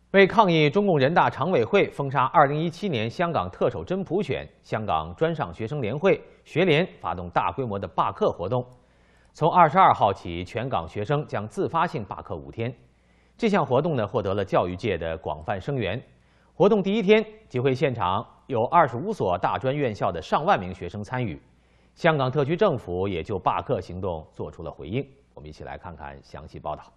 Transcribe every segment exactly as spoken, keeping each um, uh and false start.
为抗议中共人大常委会封杀二零一七年香港特首真普选，香港专上学生联会学联发动大规模的罢课活动。从二十二号起，全港学生将自发性罢课五天。这项活动呢，获得了教育界的广泛声援。活动第一天，集会现场有二十五所大专院校的上万名学生参与。香港特区政府也就罢课行动做出了回应。我们一起来看看详细报道。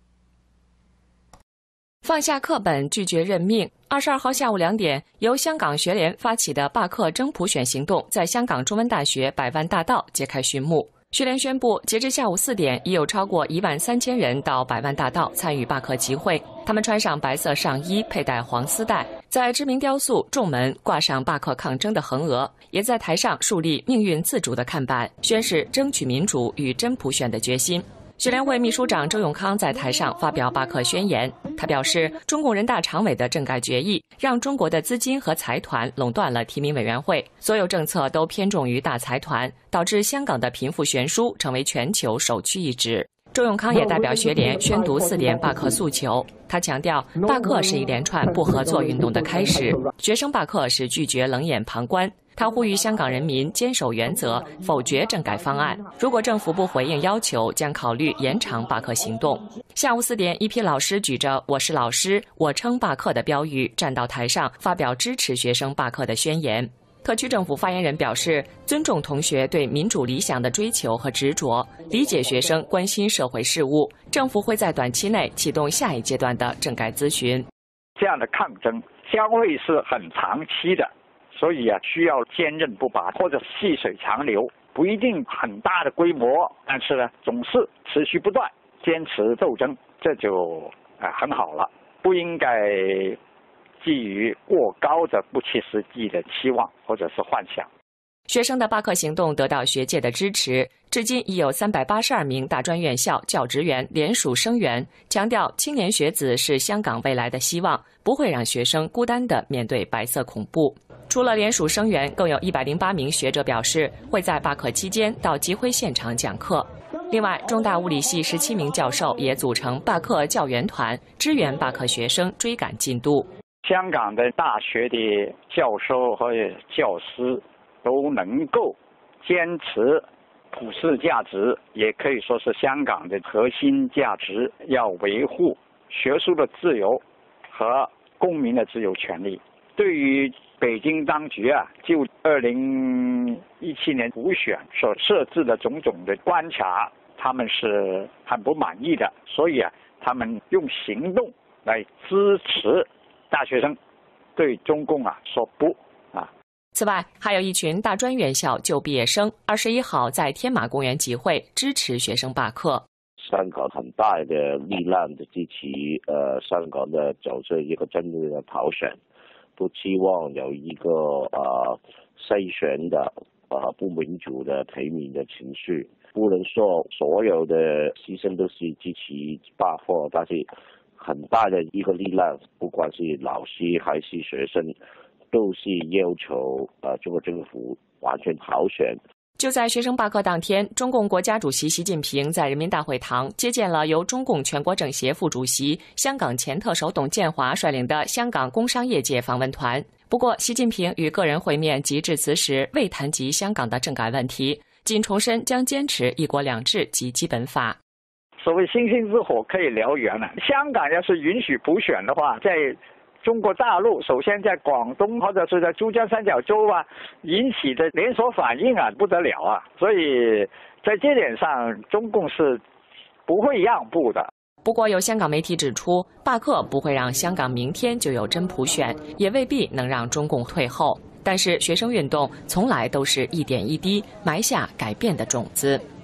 放下课本，拒绝任命。二十二号下午两点，由香港学联发起的罢课争普选行动，在香港中文大学百万大道揭开序幕。学联宣布，截至下午四点，已有超过一万三千人到百万大道参与罢课集会。他们穿上白色上衣，佩戴黄丝带，在知名雕塑仲门挂上罢课抗争的横额，也在台上树立命运自主的看板，宣示争取民主与真普选的决心。 学联会秘书长周永康在台上发表罢课宣言。他表示，中共人大常委的政改决议让中国的资金和财团垄断了提名委员会，所有政策都偏重于大财团，导致香港的贫富悬殊成为全球首屈一指。周永康也代表学联宣读四点罢课诉求。他强调，罢课是一连串不合作运动的开始，学生罢课是拒绝冷眼旁观。 他呼吁香港人民坚守原则，否决政改方案。如果政府不回应要求，将考虑延长罢课行动。下午四点，一批老师举着“我是老师，我称罢课”的标语，站到台上发表支持学生罢课的宣言。特区政府发言人表示，尊重同学对民主理想的追求和执着，理解学生关心社会事务。政府会在短期内启动下一阶段的政改咨询。 这样的抗争将会是很长期的。 所以啊，需要坚韧不拔，或者细水长流，不一定很大的规模，但是呢，总是持续不断，坚持斗争，这就啊很好了。不应该寄予过高的、不切实际的期望或者是幻想。 学生的罢课行动得到学界的支持，至今已有三百八十二名大专院校教职员联署声援，强调青年学子是香港未来的希望，不会让学生孤单地面对白色恐怖。除了联署声援，更有一百零八名学者表示会在罢课期间到集会现场讲课。另外，中大物理系十七名教授也组成罢课教员团，支援罢课学生追赶进度。 香港的大学的教授和教师 都能够坚持普世价值，也可以说是香港的核心价值，要维护学术的自由和公民的自由权利。对于北京当局啊，就二零一七年普选所设置的种种的关卡，他们是很不满意的，所以啊，他们用行动来支持大学生对中共啊说不啊。 此外，还有一群大专院校旧毕业生，二十一号在天马公园集会，支持学生罢课。 香港很大的力量的支持，呃，香港的走出一个真正的普选，不期望有一个呃筛选的呃不民主的提名的情绪。不能说所有的牺牲都是支持罢课，但是很大的一个力量，不管是老师还是学生， 都是要求呃中国政府完全普选。 就在学生罢课当天，中共国家主席习近平在人民大会堂接见了由中共全国政协副主席、香港前特首董建华率领的香港工商业界访问团。不过，习近平与个人会面及致辞时未谈及香港的政改问题，仅重申将坚持一国两制及基本法。 所谓星星之火可以燎原了。香港要是允许普选的话，在 中国大陆首先在广东或者是在珠江三角洲啊，引起的连锁反应啊不得了啊！所以在这点上，中共是不会让步的。 不过，有香港媒体指出，罢课不会让香港明天就有真普选，也未必能让中共退后。但是，学生运动从来都是一点一滴埋下改变的种子。